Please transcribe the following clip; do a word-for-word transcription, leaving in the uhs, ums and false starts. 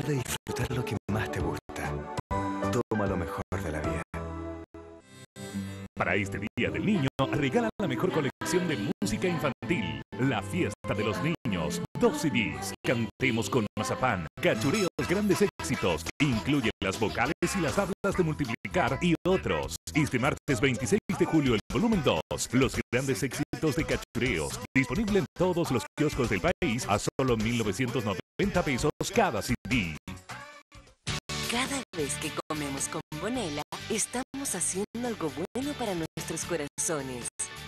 de disfrutar lo que más te gusta. Toma lo mejor de la vida. Para este Día del Niño, regala la mejor colección de música infantil. La Fiesta de los Niños. Dos C Ds. Cantemos con Mazapán. Cachureos grandes éxitos. Incluye las vocales y las tablas de multiplicar y otros. Este martes veintiséis de julio, el volumen dos. Los grandes éxitos de Cachureos. Disponible en todos los kioscos del país a solo mil novecientos noventa pesos cada C D. Cada vez que comemos con Bonela, estamos haciendo algo bueno para nuestros corazones.